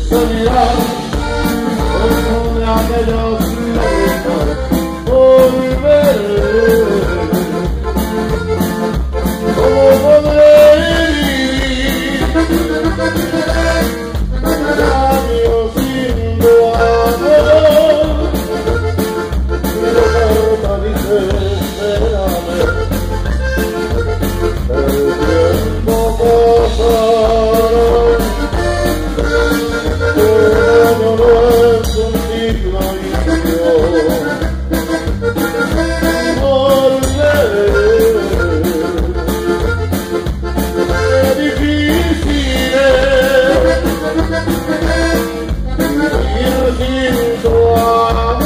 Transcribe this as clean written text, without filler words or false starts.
sanidad, responde a aquellos lamentos, volveré. ¿Cómo podré vivir años sin tu amor? Pero carta dice, espérame, el tiempo pasará. Un año no es un siglo y yo volveré. Qué difícil es vivir sin tu amor.